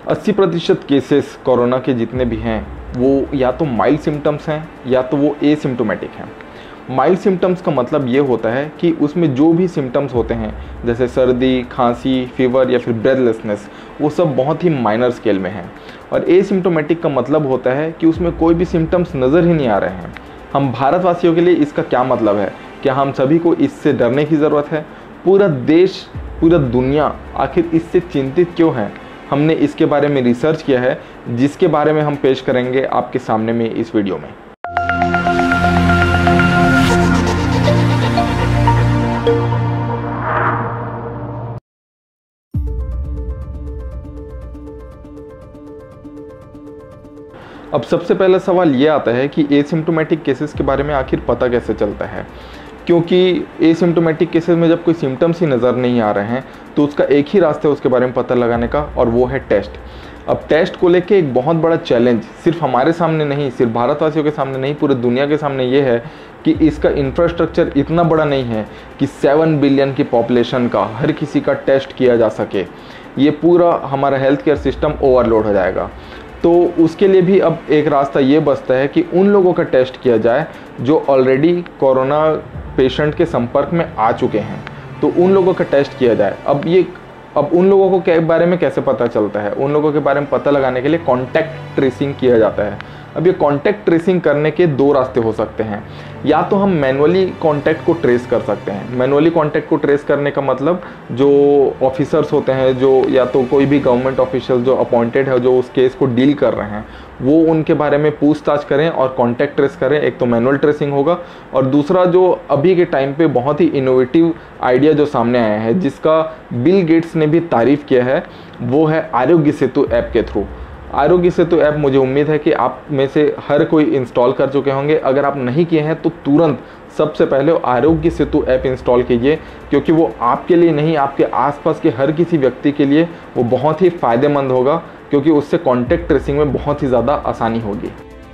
80% cases corona के जितने भी हैं वो या तो माइल्ड सिम्टम्स हैं या तो वो एसिम्टोमेटिक हैं। माइल्ड सिम्टम्स का मतलब ये होता है कि उसमें जो भी सिम्टम्स होते हैं जैसे सर्दी, खांसी, फीवर या फिर ब्रेथलेसनेस, वो सब बहुत ही माइनर स्केल में हैं। और एसिम्टोमेटिक का मतलब होता है कि उसमें कोई भी सिम्टम्स नज़र ही नहीं आ रहे हैं। हम भारतवासियों के लिए इसका क्या मतलब है? क्या हम सभी को इससे डरने की ज़रूरत है? पूरा देश, पूरा दुनिया आखिर इससे चिंतित क्यों है? हमने इसके बारे में रिसर्च किया है, जिसके बारे में हम पेश करेंगे आपके सामने में इस वीडियो में। अब सबसे पहला सवाल ये आता है कि एसिम्टोमेटिक केसेस के बारे में आखिर पता कैसे चलता है? क्योंकि एसिम्टोमेटिक केसेस में जब कोई सिम्टम्स ही नज़र नहीं आ रहे हैं तो उसका एक ही रास्ता है उसके बारे में पता लगाने का, और वो है टेस्ट। अब टेस्ट को लेके एक बहुत बड़ा चैलेंज सिर्फ हमारे सामने नहीं, सिर्फ भारतवासियों के सामने नहीं, पूरे दुनिया के सामने ये है कि इसका इंफ्रास्ट्रक्चर इतना बड़ा नहीं है कि 7 बिलियन की पॉपुलेशन का हर किसी का टेस्ट किया जा सके। ये पूरा हमारा हेल्थ केयर सिस्टम ओवरलोड हो जाएगा। तो उसके लिए भी अब एक रास्ता ये बचता है कि उन लोगों का टेस्ट किया जाए जो ऑलरेडी कोरोना पेशेंट के संपर्क में आ चुके हैं, तो उन लोगों का टेस्ट किया जाए। अब उन लोगों को के बारे में कैसे पता चलता है? उन लोगों के बारे में पता लगाने के लिए कॉन्टैक्ट ट्रेसिंग किया जाता है। अब ये कॉन्टैक्ट ट्रेसिंग करने के 2 रास्ते हो सकते हैं। या तो हम मैनुअली कॉन्टैक्ट को ट्रेस कर सकते हैं। मैनुअली कॉन्टैक्ट को ट्रेस करने का मतलब जो ऑफिसर्स होते हैं, जो या तो कोई भी गवर्नमेंट ऑफिशियल जो अपॉइंटेड है, जो उस केस को डील कर रहे हैं, वो उनके बारे में पूछताछ करें और कॉन्टैक्ट ट्रेस करें। एक तो मैनुअल ट्रेसिंग होगा, और दूसरा जो अभी के टाइम पे बहुत ही इनोवेटिव आइडिया जो सामने आया है, जिसका बिल गेट्स ने भी तारीफ़ किया है, वो है आरोग्य सेतु ऐप के थ्रू। आरोग्य सेतु ऐप मुझे उम्मीद है कि आप में से हर कोई इंस्टॉल कर चुके होंगे। अगर आप नहीं किए हैं तो तुरंत सबसे पहले आरोग्य सेतु ऐप इंस्टॉल कीजिए, क्योंकि वो आपके लिए नहीं, आपके आसपास के हर किसी व्यक्ति के लिए वो बहुत ही फ़ायदेमंद होगा, क्योंकि उससे कॉन्टैक्ट ट्रेसिंग में बहुत ही ज़्यादा आसानी होगी।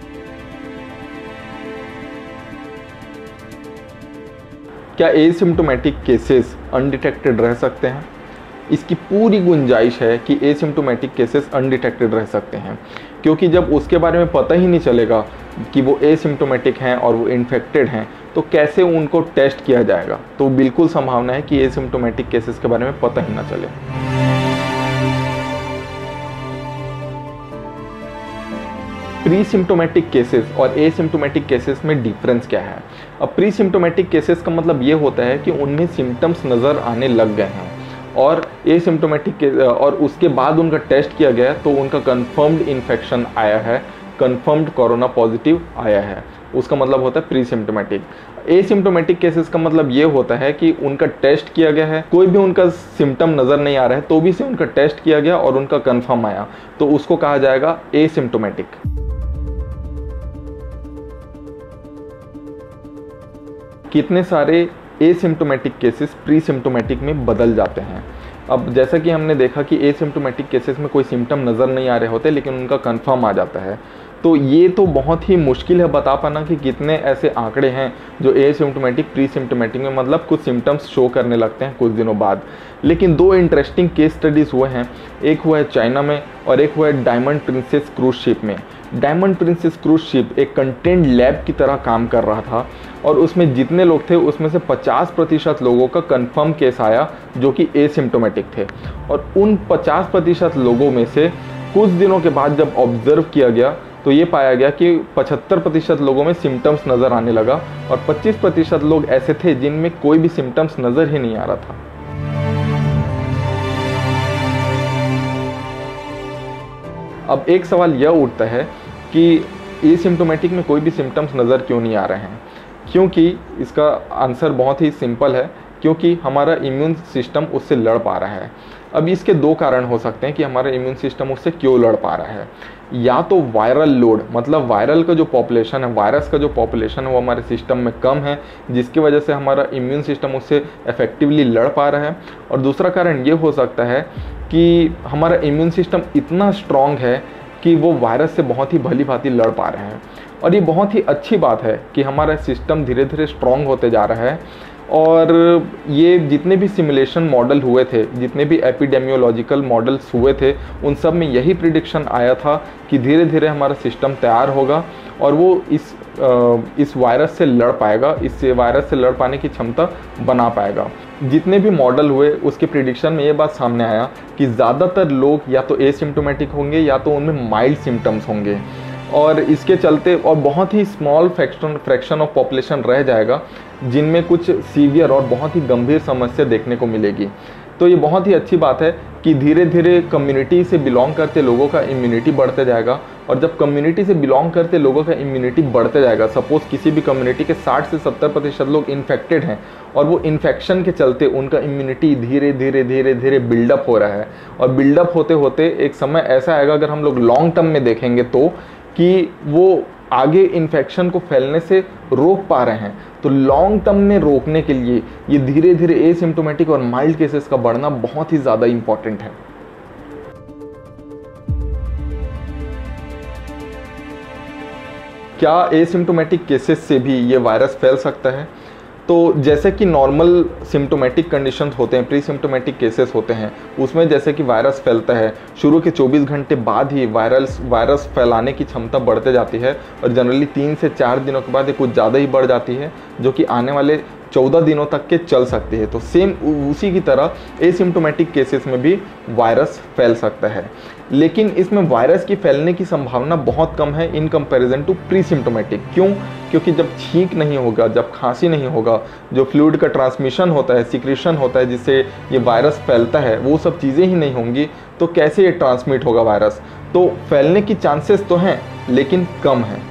क्या एसिम्टोमेटिक केसेस अनडिटेक्टेड रह सकते हैं? इसकी पूरी गुंजाइश है कि एसिम्टोमेटिक केसेस अनडिटेक्टेड रह सकते हैं, क्योंकि जब उसके बारे में पता ही नहीं चलेगा कि वो एसिम्टोमेटिक हैं और वो इन्फेक्टेड हैं, तो कैसे उनको टेस्ट किया जाएगा? तो बिल्कुल संभावना है कि एसिम्टोमेटिक केसेस के बारे में पता ही ना चले। प्री सिम्टोमेटिक केसेस और एसिम्टोमेटिक केसेस में डिफरेंस क्या है? अब प्री सिम्टोमेटिक केसेस का मतलब ये होता है कि उनमें सिम्टम्स नज़र आने लग गए हैं, और एसिम्टोमेटिक और उसके बाद उनका टेस्ट किया गया तो उनका कंफर्म्ड इन्फेक्शन आया है, कंफर्म्ड कोरोना पॉजिटिव आया है, उसका मतलब होता है प्री सिम्टोमेटिक। एसिम्टोमेटिक केसेस का मतलब ये होता है कि उनका टेस्ट किया गया है, कोई भी उनका सिम्टम नज़र नहीं आ रहा है, तो भी से उनका टेस्ट किया गया और उनका कंफर्म आया, तो उसको कहा जाएगा एसिम्टोमेटिक। कितने सारे एसिम्टोमेटिक केसेस प्री सिम्टोमेटिक में बदल जाते हैं? अब जैसा कि हमने देखा कि एसिम्टोमेटिक केसेस में कोई सिम्टम नज़र नहीं आ रहे होते, लेकिन उनका कंफर्म आ जाता है, तो ये तो बहुत ही मुश्किल है बता पाना कि कितने ऐसे आंकड़े हैं जो एसिम्टोमेटिक प्री सिम्टोमेटिक में मतलब कुछ सिम्टम्स शो करने लगते हैं कुछ दिनों बाद। लेकिन 2 इंटरेस्टिंग केस स्टडीज़ हुए हैं, एक हुआ है चाइना में और एक हुआ है डायमंड प्रिंसेस क्रूज शिप में। डायमंड प्रिंसेस क्रूज शिप एक कंटेंट लैब की तरह काम कर रहा था, और उसमें जितने लोग थे उसमें से 50% लोगों का कंफर्म केस आया जो कि एसिम्टोमेटिक थे, और उन 50% लोगों में से कुछ दिनों के बाद जब ऑब्जर्व किया गया तो ये पाया गया कि 75% लोगों में सिम्टम्स नज़र आने लगा, और 25% लोग ऐसे थे जिनमें कोई भी सिम्टम्स नज़र ही नहीं आ रहा था। अब एक सवाल यह उठता है कि एसिम्टोमेटिक में कोई भी सिम्टम्स नज़र क्यों नहीं आ रहे हैं? क्योंकि इसका आंसर बहुत ही सिंपल है, क्योंकि हमारा इम्यून सिस्टम उससे लड़ पा रहा है। अब इसके 2 कारण हो सकते हैं कि हमारा इम्यून सिस्टम उससे क्यों लड़ पा रहा है। या तो वायरल लोड, मतलब वायरल का जो पॉपुलेशन है, वायरस का जो पॉपुलेशन है वो हमारे सिस्टम में कम है, जिसकी वजह से हमारा इम्यून सिस्टम उससे इफेक्टिवली लड़ पा रहा है। और दूसरा कारण ये हो सकता है कि हमारा इम्यून सिस्टम इतना स्ट्रॉन्ग है कि वो वायरस से बहुत ही भली भांति लड़ पा रहे हैं। और ये बहुत ही अच्छी बात है कि हमारा सिस्टम धीरे धीरे स्ट्रॉन्ग होते जा रहा है, और ये जितने भी सिमुलेशन मॉडल हुए थे, जितने भी एपिडेमियोलॉजिकल मॉडल्स हुए थे, उन सब में यही प्रिडिक्शन आया था कि धीरे धीरे हमारा सिस्टम तैयार होगा और वो इस वायरस से लड़ पाएगा, इस वायरस से लड़ पाने की क्षमता बना पाएगा। जितने भी मॉडल हुए उसके प्रिडिक्शन में ये बात सामने आया कि ज़्यादातर लोग या तो एसिम्प्टोमेटिक होंगे या तो उनमें माइल्ड सिम्टम्स होंगे, और इसके चलते और बहुत ही स्मॉल फ्रैक्शन ऑफ पॉपुलेशन रह जाएगा जिनमें कुछ सीवियर और बहुत ही गंभीर समस्या देखने को मिलेगी। तो ये बहुत ही अच्छी बात है कि धीरे धीरे कम्युनिटी से बिलोंग करते लोगों का इम्यूनिटी बढ़ते जाएगा, और जब कम्युनिटी से बिलोंग करते लोगों का इम्यूनिटी बढ़ते जाएगा, सपोज़ किसी भी कम्युनिटी के 60 से 70% लोग इन्फेक्टेड हैं और वो इन्फेक्शन के चलते उनका इम्यूनिटी धीरे धीरे धीरे धीरे बिल्डअप हो रहा है, और बिल्डअप होते होते एक समय ऐसा आएगा, अगर हम लोग लॉन्ग टर्म में देखेंगे तो, कि वो आगे इन्फेक्शन को फैलने से रोक पा रहे हैं। तो लॉन्ग टर्म में रोकने के लिए ये धीरे धीरे एसिम्प्टोमेटिक और माइल्ड केसेस का बढ़ना बहुत ही ज़्यादा इम्पॉर्टेंट है। क्या एसिम्प्टोमेटिक केसेस से भी ये वायरस फैल सकता है? तो जैसे कि नॉर्मल सिम्टोमेटिक कंडीशंस होते हैं, प्री सिम्टोमेटिक केसेस होते हैं, उसमें जैसे कि वायरस फैलता है, शुरू के 24 घंटे बाद ही वायरस फैलाने की क्षमता बढ़ते जाती है, और जनरली 3 से 4 दिनों के बाद ये कुछ ज़्यादा ही बढ़ जाती है, जो कि आने वाले 14 दिनों तक के चल सकती है। तो सेम उसी की तरह एसिम्प्टोमेटिक केसेस में भी वायरस फैल सकता है, लेकिन इसमें वायरस की फैलने की संभावना बहुत कम है in comparison to pre symptomatic. क्यों? क्योंकि जब छींक नहीं होगा, जब खांसी नहीं होगा, जो फ्लूइड का ट्रांसमिशन होता है, सिक्रेशन होता है जिससे ये वायरस फैलता है, वो सब चीज़ें ही नहीं होंगी, तो कैसे ये ट्रांसमिट होगा वायरस? तो फैलने की चांसेस तो हैं लेकिन कम हैं।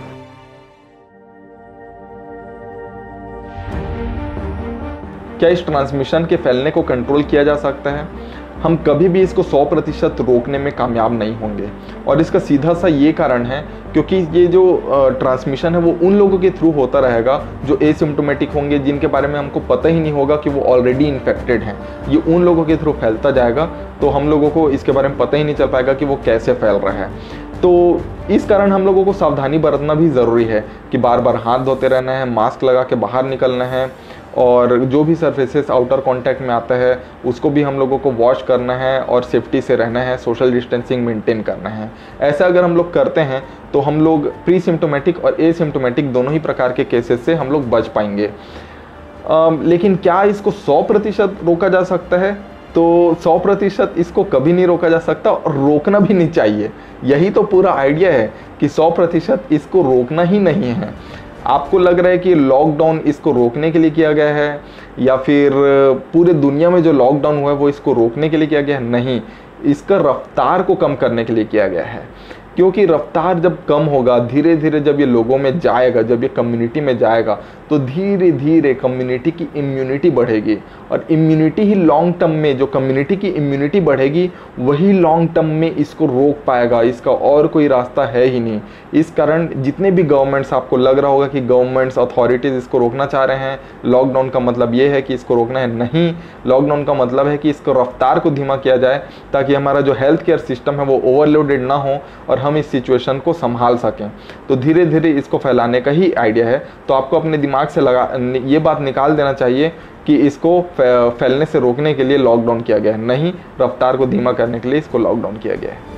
क्या इस ट्रांसमिशन के फैलने को कंट्रोल किया जा सकता है? हम कभी भी इसको 100% रोकने में कामयाब नहीं होंगे, और इसका सीधा सा ये कारण है क्योंकि ये जो ट्रांसमिशन है वो उन लोगों के थ्रू होता रहेगा जो एसिम्प्टोमेटिक होंगे, जिनके बारे में हमको पता ही नहीं होगा कि वो ऑलरेडी इन्फेक्टेड हैं। ये उन लोगों के थ्रू फैलता जाएगा, तो हम लोगों को इसके बारे में पता ही नहीं चल पाएगा कि वो कैसे फैल रहा है। तो इस कारण हम लोगों को सावधानी बरतना भी ज़रूरी है कि बार बार हाथ धोते रहना है, मास्क लगा के बाहर निकलना है, और जो भी सरफेसेस आउटर कांटेक्ट में आता है उसको भी हम लोगों को वॉश करना है, और सेफ्टी से रहना है, सोशल डिस्टेंसिंग मेंटेन करना है। ऐसा अगर हम लोग करते हैं तो हम लोग प्री सिम्टोमेटिक और एसिम्टोमेटिक दोनों ही प्रकार के केसेस से हम लोग बच पाएंगे। लेकिन क्या इसको 100% रोका जा सकता है? तो 100% इसको कभी नहीं रोका जा सकता, और रोकना भी नहीं चाहिए। यही तो पूरा आइडिया है कि 100% इसको रोकना ही नहीं है। आपको लग रहा है कि लॉकडाउन इसको रोकने के लिए किया गया है, या फिर पूरे दुनिया में जो लॉकडाउन हुआ है वो इसको रोकने के लिए किया गया है? नहीं, इसका रफ्तार को कम करने के लिए किया गया है। क्योंकि रफ्तार जब कम होगा, धीरे धीरे जब ये लोगों में जाएगा, जब ये कम्युनिटी में जाएगा, तो धीरे धीरे कम्युनिटी की इम्यूनिटी बढ़ेगी, और इम्यूनिटी ही लॉन्ग टर्म में, जो कम्युनिटी की इम्यूनिटी बढ़ेगी वही लॉन्ग टर्म में इसको रोक पाएगा। इसका और कोई रास्ता है ही नहीं। इस कारण जितने भी गवर्नमेंट्स, आपको लग रहा होगा कि गवर्नमेंट्स अथॉरिटीज़ इसको रोकना चाह रहे हैं, लॉकडाउन का मतलब ये है कि इसको रोकना है, नहीं। लॉकडाउन का मतलब है कि इसको रफ्तार को धीमा किया जाए, ताकि हमारा जो हेल्थ केयर सिस्टम है वो ओवरलोडेड ना हो और हम इस सिचुएशन को संभाल सकें। तो धीरे धीरे इसको फैलाने का ही आइडिया है। तो आपको अपने दिमाग से ये बात निकाल देना चाहिए कि इसको फैलने से रोकने के लिए लॉकडाउन किया गया है, नहीं, रफ्तार को धीमा करने के लिए इसको लॉकडाउन किया गया है।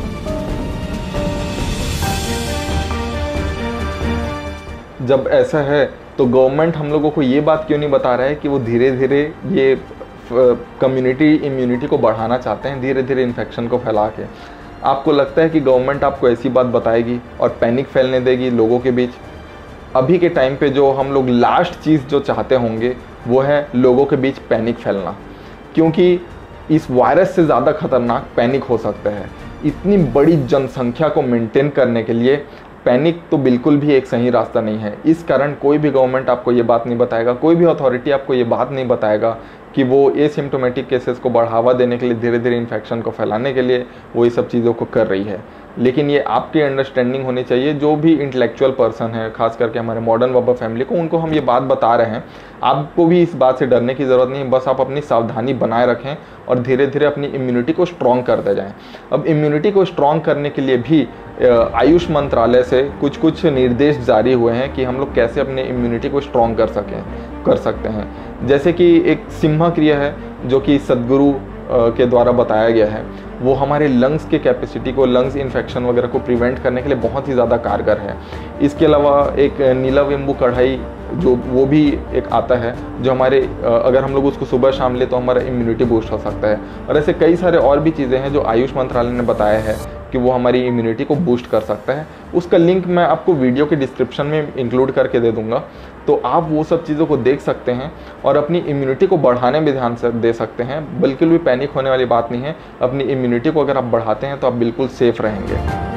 जब ऐसा है तो गवर्नमेंट हम लोगों को ये बात क्यों नहीं बता रहा है कि वो धीरे धीरे ये कम्युनिटी इम्यूनिटी को बढ़ाना चाहते हैं, धीरे धीरे इन्फेक्शन को फैला के? आपको लगता है कि गवर्नमेंट आपको ऐसी बात बताएगी और पैनिक फैलने देगी लोगों के बीच? अभी के टाइम पे जो हम लोग लास्ट चीज़ जो चाहते होंगे वो है लोगों के बीच पैनिक फैलना, क्योंकि इस वायरस से ज़्यादा खतरनाक पैनिक हो सकता है। इतनी बड़ी जनसंख्या को मेंटेन करने के लिए पैनिक तो बिल्कुल भी एक सही रास्ता नहीं है। इस कारण कोई भी गवर्नमेंट आपको ये बात नहीं बताएगा, कोई भी अथॉरिटी आपको ये बात नहीं बताएगा कि वो एसिम्प्टोमेटिक केसेस को बढ़ावा देने के लिए, धीरे धीरे इन्फेक्शन को फैलाने के लिए वो ये सब चीज़ों को कर रही है। लेकिन ये आपकी अंडरस्टैंडिंग होनी चाहिए, जो भी इंटेलेक्चुअल पर्सन है, खास करके हमारे मॉडर्न बाबा फैमिली को, उनको हम ये बात बता रहे हैं। आपको भी इस बात से डरने की ज़रूरत नहीं है, बस आप अपनी सावधानी बनाए रखें और धीरे धीरे अपनी इम्यूनिटी को स्ट्रॉन्ग करते जाएं। अब इम्यूनिटी को स्ट्रॉन्ग करने के लिए भी आयुष मंत्रालय से कुछ निर्देश जारी हुए हैं कि हम लोग कैसे अपने इम्यूनिटी को स्ट्रॉन्ग कर सकते हैं। जैसे कि एक सिम्हा क्रिया है जो कि सद्गुरु के द्वारा बताया गया है, वो हमारे लंग्स के कैपेसिटी को, लंग्स इन्फेक्शन वगैरह को प्रिवेंट करने के लिए बहुत ही ज़्यादा कारगर है। इसके अलावा एक नीलावेम्बू कढ़ाई जो वो भी एक आता है, जो हमारे अगर हम लोग उसको सुबह शाम ले तो हमारा इम्यूनिटी बूस्ट हो सकता है। और ऐसे कई सारे और भी चीज़ें हैं जो आयुष मंत्रालय ने बताया है कि वो हमारी इम्यूनिटी को बूस्ट कर सकता है। उसका लिंक मैं आपको वीडियो के डिस्क्रिप्शन में इंक्लूड करके दे दूंगा, तो आप वो सब चीज़ों को देख सकते हैं और अपनी इम्यूनिटी को बढ़ाने में ध्यान से दे सकते हैं। बिल्कुल भी पैनिक होने वाली बात नहीं है। अपनी इम्यूनिटी को अगर आप बढ़ाते हैं तो आप बिल्कुल सेफ रहेंगे।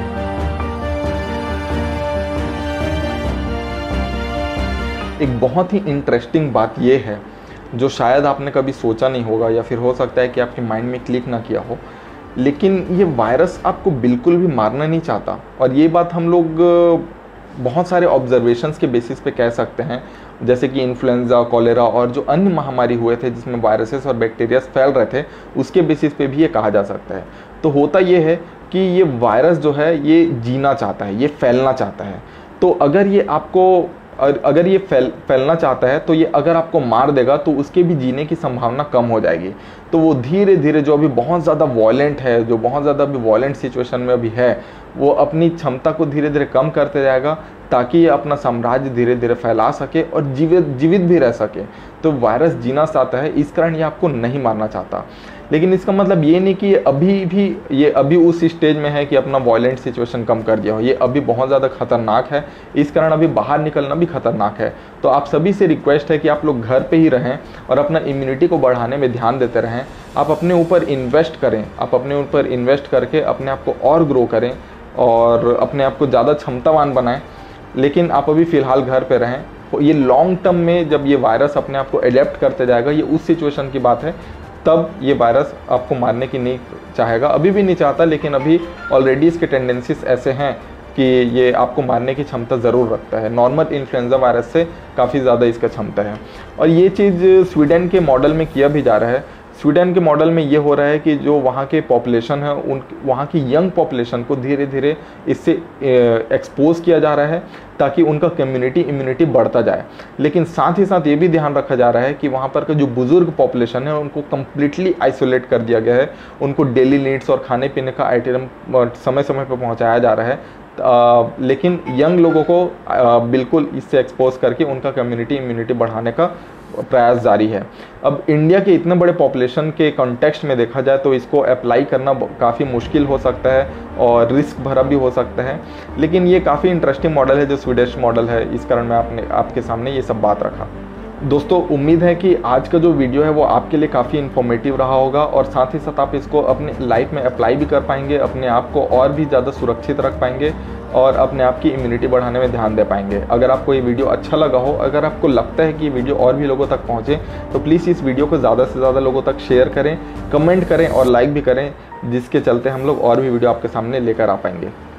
एक बहुत ही इंटरेस्टिंग बात ये है जो शायद आपने कभी सोचा नहीं होगा, या फिर हो सकता है कि आपके माइंड में क्लिक ना किया हो, लेकिन ये वायरस आपको बिल्कुल भी मारना नहीं चाहता। और ये बात हम लोग बहुत सारे ऑब्जर्वेशंस के बेसिस पे कह सकते हैं, जैसे कि इन्फ्लुएंजा, कॉलेरा और जो अन्य महामारी हुए थे जिसमें वायरसेस और बैक्टीरिया फैल रहे थे, उसके बेसिस पे भी ये कहा जा सकता है। तो होता ये है कि ये वायरस जो है ये जीना चाहता है, ये फैलना चाहता है। तो अगर ये आपको अगर ये फैलना चाहता है तो ये अगर आपको मार देगा तो उसके भी जीने की संभावना कम हो जाएगी। तो वो धीरे धीरे जो अभी बहुत ज़्यादा वॉयलेंट है, जो बहुत ज़्यादा अभी वॉयलेंट सिचुएशन में अभी है, वो अपनी क्षमता को धीरे धीरे कम करते जाएगा ताकि ये अपना साम्राज्य धीरे धीरे फैला सके और जीवित भी रह सके। तो वायरस जीना चाहता है, इस कारण ये आपको नहीं मारना चाहता। लेकिन इसका मतलब ये नहीं कि ये अभी उस स्टेज में है कि अपना वॉयलेंट सिचुएशन कम कर दिया हो। ये अभी बहुत ज़्यादा खतरनाक है, इस कारण अभी बाहर निकलना भी खतरनाक है। तो आप सभी से रिक्वेस्ट है कि आप लोग घर पे ही रहें और अपना इम्यूनिटी को बढ़ाने में ध्यान देते रहें। आप अपने ऊपर इन्वेस्ट करें, आप अपने ऊपर इन्वेस्ट करके अपने आप को और ग्रो करें और अपने आप को ज़्यादा क्षमतावान बनाएं। लेकिन आप अभी फ़िलहाल घर पे रहें। ये लॉन्ग टर्म में जब ये वायरस अपने आप को एडेप्ट करते जाएगा, ये उस सिचुएशन की बात है, तब ये वायरस आपको मारने की नहीं चाहेगा। अभी भी नहीं चाहता, लेकिन अभी ऑलरेडी इसके टेंडेंसीज ऐसे हैं कि ये आपको मारने की क्षमता ज़रूर रखता है। नॉर्मल इन्फ्लुएंजा वायरस से काफ़ी ज़्यादा इसका क्षमता है। और ये चीज़ स्वीडन के मॉडल में किया भी जा रहा है। स्वीडन के मॉडल में ये हो रहा है कि जो वहाँ के पॉपुलेशन है, वहाँ की यंग पॉपुलेशन को धीरे धीरे इससे एक्सपोज किया जा रहा है ताकि उनका इम्यूनिटी बढ़ता जाए। लेकिन साथ ही साथ ये भी ध्यान रखा जा रहा है कि वहाँ पर का जो बुजुर्ग पॉपुलेशन है उनको कम्प्लीटली आइसोलेट कर दिया गया है। उनको डेली नीड्स और खाने पीने का आइटम समय समय पर पहुँचाया जा रहा है। लेकिन यंग लोगों को बिल्कुल इससे एक्सपोज करके उनका इम्यूनिटी बढ़ाने का प्रयास जारी है। अब इंडिया के इतने बड़े पॉपुलेशन के कॉन्टेक्स्ट में देखा जाए तो इसको अप्लाई करना काफ़ी मुश्किल हो सकता है और रिस्क भरा भी हो सकता है। लेकिन ये काफ़ी इंटरेस्टिंग मॉडल है जो स्वीडिश मॉडल है, इस कारण मैं आपके सामने ये सब बात रखा। दोस्तों, उम्मीद है कि आज का जो वीडियो है वो आपके लिए काफ़ी इन्फॉर्मेटिव रहा होगा और साथ ही साथ आप इसको अपने लाइफ में अप्लाई भी कर पाएंगे, अपने आप को और भी ज़्यादा सुरक्षित रख पाएंगे और अपने आप की इम्यूनिटी बढ़ाने में ध्यान दे पाएंगे। अगर आपको ये वीडियो अच्छा लगा हो, अगर आपको लगता है कि ये वीडियो और भी लोगों तक पहुँचे, तो प्लीज़ इस वीडियो को ज़्यादा से ज़्यादा लोगों तक शेयर करें, कमेंट करें और लाइक भी करें, जिसके चलते हम लोग और भी वीडियो आपके सामने लेकर आ पाएंगे।